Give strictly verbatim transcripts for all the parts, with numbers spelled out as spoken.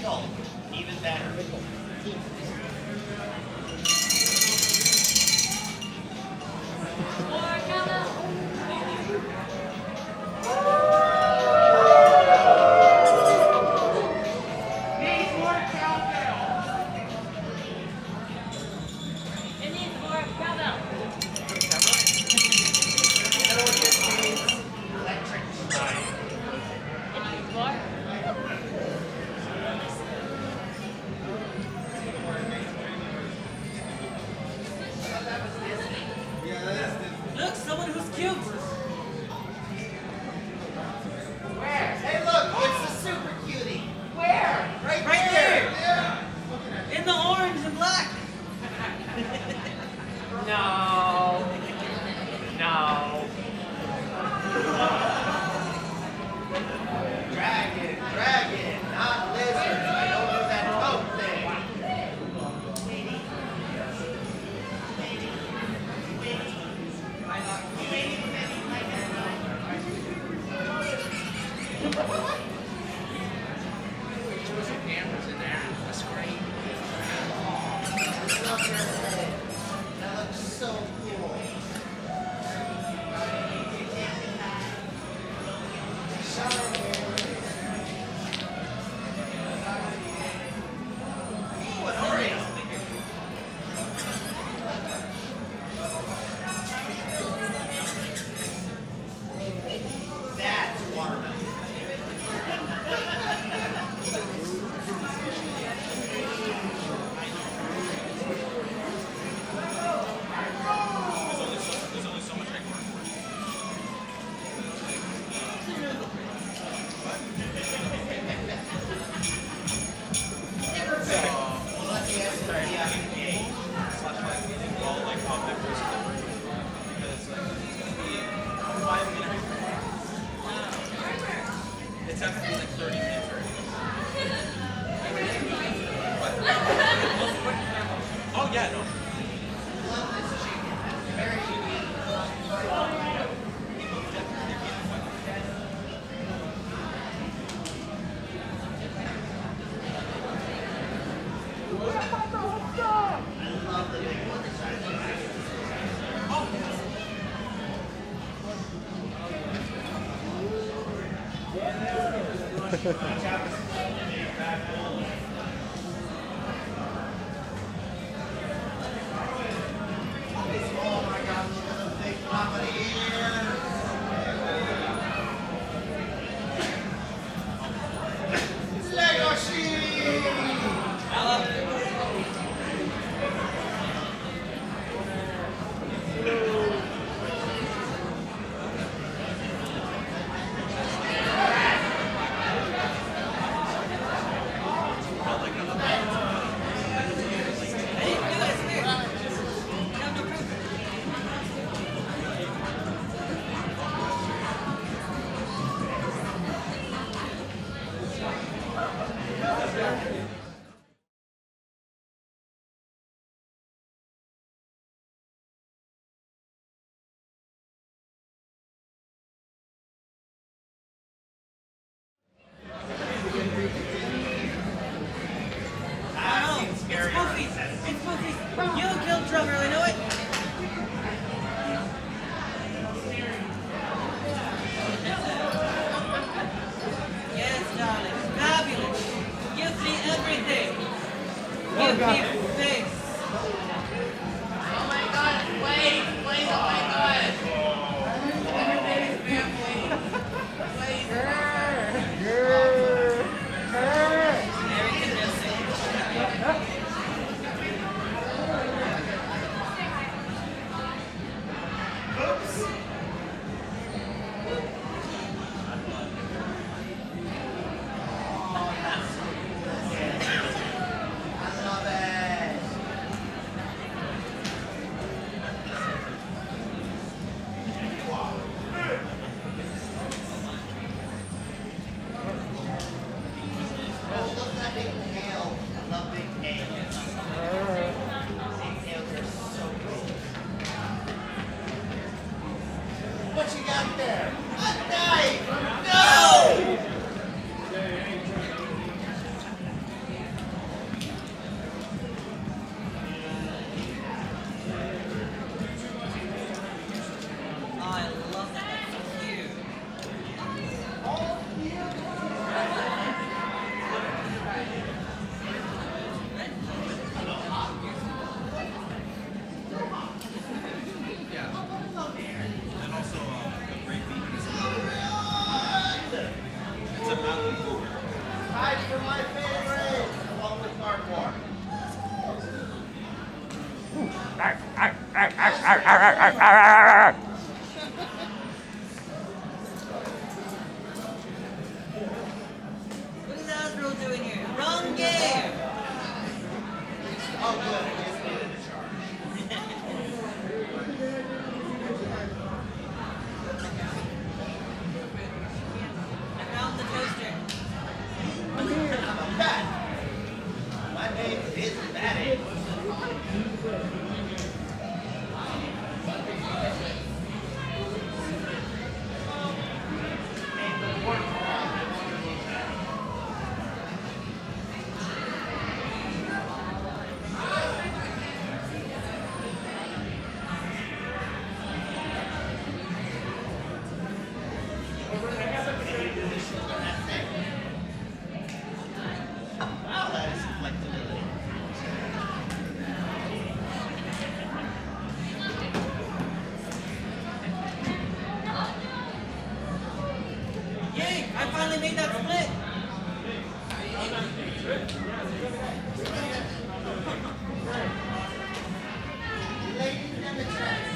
pickle, even better. Look, someone who's cute. Where? Hey, look, it's the super cutie. Where? Right, Right there. there. Yeah. In the orange and black. No. No. Dragon, dragon, not lizard. I don't do that coat thing. Cameras in there. That's great. That looks so cool. Ooh, an Oreo. That's watermelon. There's only so much I can work with. Well, like public versus different. Because like it's gonna be five minutes. It's not gonna be like thirty minutes or anything. But, oh yeah, no. Oh my God, look at the big papa ears. It's Lego Give me face. Oh my God, wait, wait, oh my God. Everybody's family. Wait. Everything missing. Oops. Oh, that's so cool. I love it. What is Asbro doing here? Wrong game! Oh, good. I just needed a charge. I found the toaster. I'm a pet. My name is Batty. Wow, that is flexibility. Yay! I finally made that split! Ladies and the chest.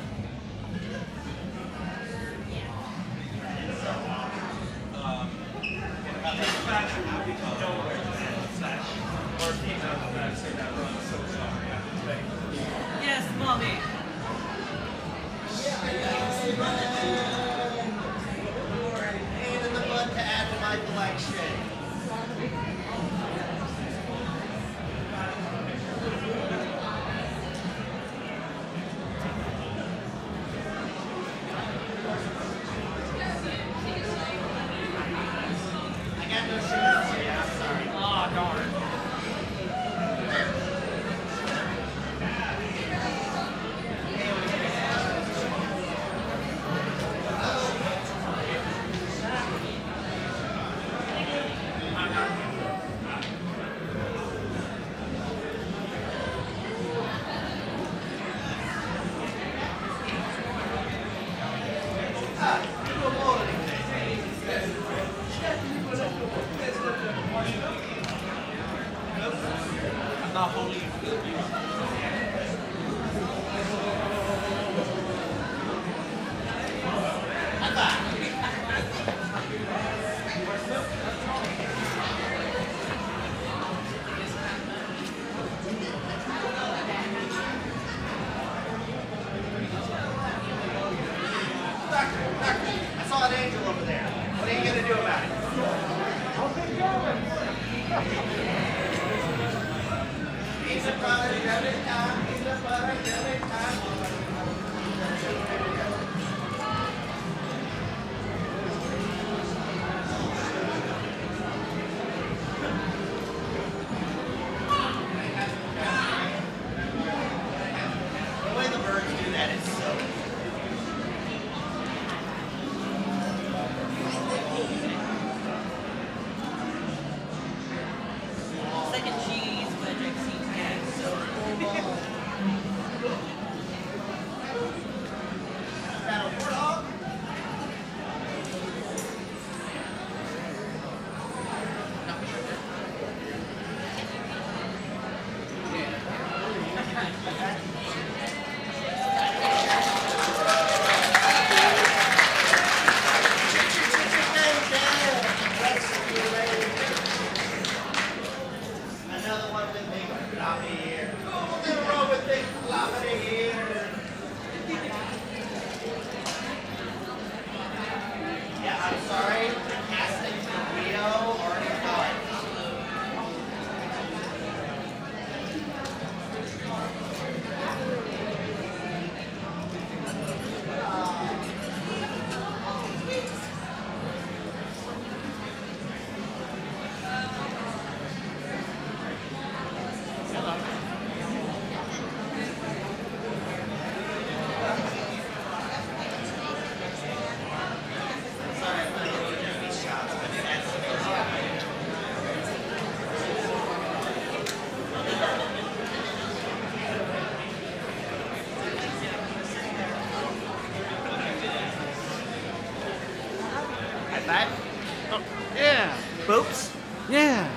Yes, mommy! Hand in the butt to add to my collection. I got no shoes for you. I'm sorry. Oh, darn. I'm not holding you. I saw an angel over there. What are you going to do about it? Peanut butter, jelly time, peanut butter, jelly time. The way the birds do that is so cool. Second cheese wedge I've seen today. Is that a warthog? Another one with big floppy ear. Nothing wrong with big floppy ear. Yeah, I'm sorry. The casting for Rio already done. Sorry, I'm not taking these shots, but that's High five? Yeah. Boops? Yeah.